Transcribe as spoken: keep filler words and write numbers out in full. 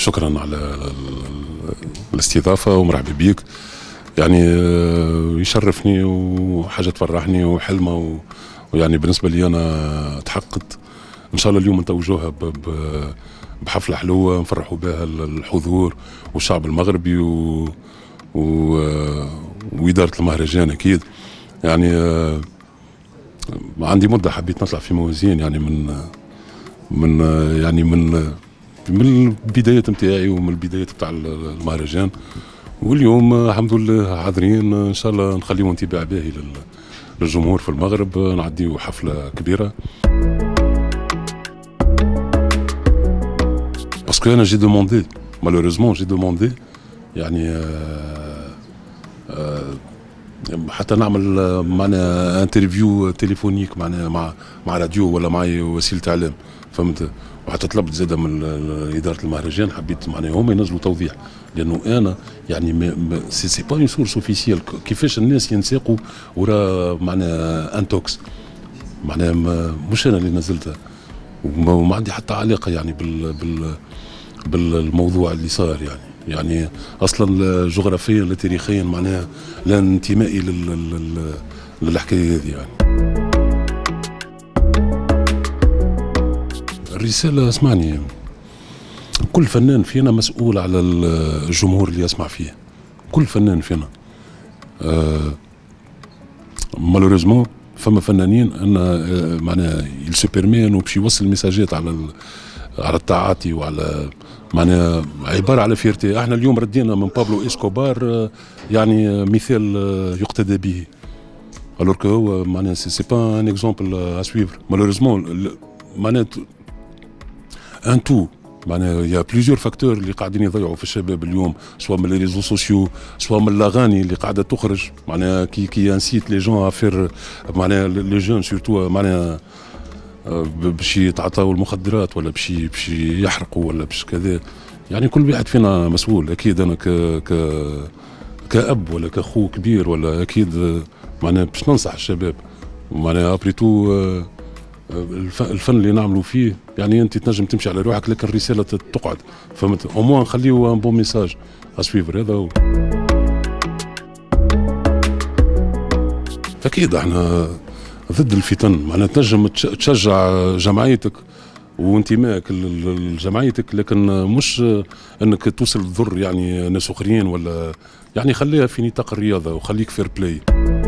شكرا على الاستضافة ومرحبا بيك. يعني يشرفني وحاجة تفرحني وحلمة، ويعني بالنسبة لي أنا تحققت. إن شاء الله اليوم نتوجوها بحفلة حلوة نفرحوا بها الحضور والشعب المغربي و... و... وإدارة المهرجان أكيد. يعني عندي مدة حبيت نطلع في موازين، يعني من من يعني من من البدايات نتاعي ومن البدايات بتاع المهرجان، واليوم الحمد لله حاضرين. ان شاء الله نخليو انطباع باهي للجمهور في المغرب، نعديو حفله كبيره. باسكو انا جي دوموندي مالوريزمون جي دوموندي يعني آه آه حتى نعمل معنا انترفيو تليفونيك معنا مع مع راديو ولا مع وسيله اعلام، فهمت؟ وحتى طلبت زاده من اداره المهرجان، حبيت معناها هما ينزلوا توضيح، لانه انا يعني سي سي با اون سورس اوفيسيال. كيفاش الناس ينساقوا ورا معناها انتوكس، معناها مش انا اللي نزلتها، وما عندي حتى علاقه يعني بال بال بالموضوع اللي صار. يعني يعني اصلا جغرافيا لا تاريخيا معناها لا انتمائي لل للحكايه هذه. يعني الرسالة اسمعني، كل فنان فينا مسؤول على الجمهور اللي يسمع فيه، كل فنان فينا. آه مالوريزمون فما فنانين ان آه معناها يلسو بيرمي انه باش يوصل المساجات على على التعاطي وعلى معناها عباره على فيرتي. احنا اليوم ردينا من بابلو اسكوبار آه يعني مثال آه يقتدى به، الوغ كو هو معناها سي با ان اكزومبل ا سويفر. مالوريزمون معناها ان تو معناها يا بليزيور فاكتور اللي قاعدين يضيعوا في الشباب اليوم، سواء من لي ريزو سوسيو سواء من الاغاني اللي قاعده تخرج، معناها كي كي انسيت لي جون افير معناها لي جون سورتو معناها باش يتعاطاو المخدرات ولا باش باش يحرقوا ولا باش كذا. يعني كل واحد فينا مسؤول اكيد. انا ك ك كاب ولا كاخو كبير ولا اكيد معناها باش ننصح الشباب، معناها ابريتو الفن اللي نعملوا فيه. يعني انت تنجم تمشي على روحك لكن الرساله تقعد، فهمت؟ او موان نخليو ان بون ميساج اسويفر. هذا هو. اكيد احنا ضد الفتن، معناها تنجم تشجع جمعيتك وانتمائك لجمعيتك، لكن مش انك توصل تضر يعني ناس اخرين، ولا يعني خليها في نطاق الرياضه وخليك فير بلاي.